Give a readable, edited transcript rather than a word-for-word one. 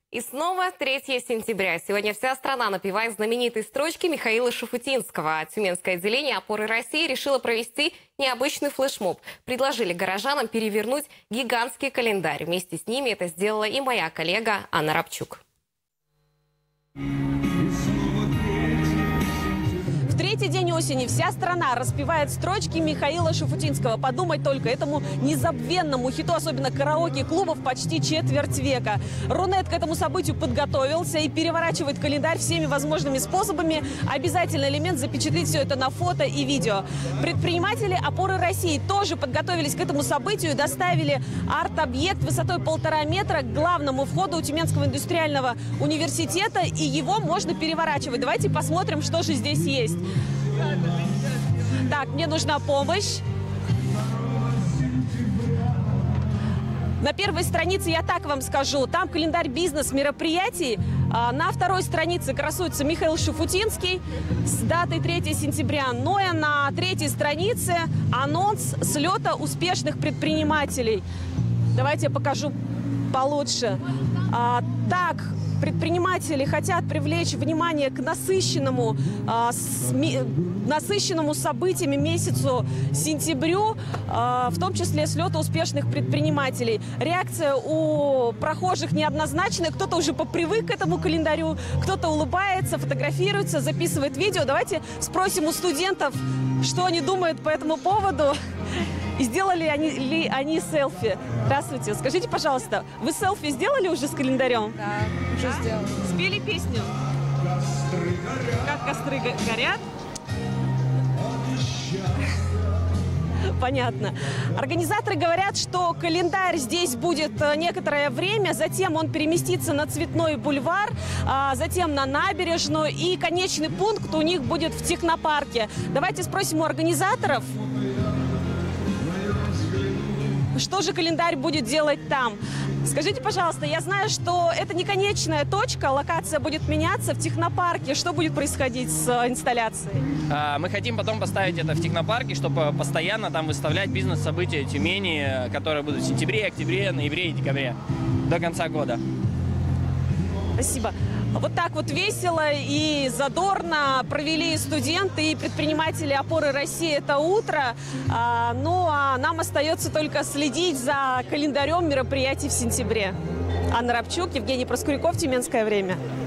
И снова 3 сентября. Сегодня вся страна напевает знаменитой строчки Михаила Шафутинского. Тюменское отделение «Опоры России» решило провести необычный флешмоб. Предложили горожанам перевернуть гигантский календарь. Вместе с ними это сделала и моя коллега Анна Рабчук. В третий день осени вся страна распевает строчки Михаила Шафутинского. Подумать только, этому незабвенному хиту, особенно караоке-клубов, почти четверть века. Рунет к этому событию подготовился и переворачивает календарь всеми возможными способами. Обязательный элемент — запечатлеть все это на фото и видео. Предприниматели «Опоры России» тоже подготовились к этому событию и доставили арт-объект высотой 1,5 метра к главному входу у Тюменского индустриального университета, и его можно переворачивать. Давайте посмотрим, что же здесь есть. Так, мне нужна помощь. На первой странице, я так вам скажу, там календарь бизнес-мероприятий. На второй странице красуется Михаил Шафутинский с датой 3 сентября. Ну и на третьей странице анонс слета успешных предпринимателей. Давайте я покажу получше. Так, предприниматели хотят привлечь внимание к насыщенному событиями месяцу сентябрю, в том числе слету успешных предпринимателей. Реакция у прохожих неоднозначная. Кто-то уже попривык к этому календарю, кто-то улыбается, фотографируется, записывает видео. Давайте спросим у студентов, что они думают по этому поводу. И сделали ли они селфи? Здравствуйте. Скажите, пожалуйста, вы селфи сделали уже с календарем? Да, уже сделала. Спели песню? Как костры горят? Понятно. Организаторы говорят, что календарь здесь будет некоторое время, затем он переместится на Цветной бульвар, затем на набережную, и конечный пункт у них будет в технопарке. Давайте спросим у организаторов, что же календарь будет делать там. Скажите, пожалуйста, я знаю, что это не конечная точка, локация будет меняться в технопарке. Что будет происходить с инсталляцией? Мы хотим потом поставить это в технопарке, чтобы постоянно там выставлять бизнес-события Тюмени, которые будут в сентябре, октябре, ноябре и декабре до конца года. Спасибо. Вот так вот весело и задорно провели студенты и предприниматели «Опоры России» это утро. Ну а нам остается только следить за календарем мероприятий в сентябре. Анна Рабчук, Евгений Проскуряков, «Тюменское время».